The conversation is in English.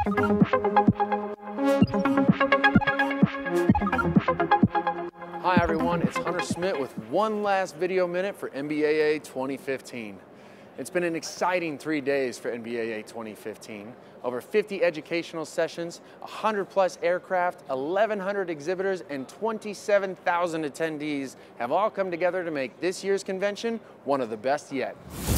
Hi everyone, it's Hunter Smith with one last video minute for NBAA 2015. It's been an exciting 3 days for NBAA 2015. Over 50 educational sessions, 100+ aircraft, 1,100 exhibitors, and 27,000 attendees have all come together to make this year's convention one of the best yet.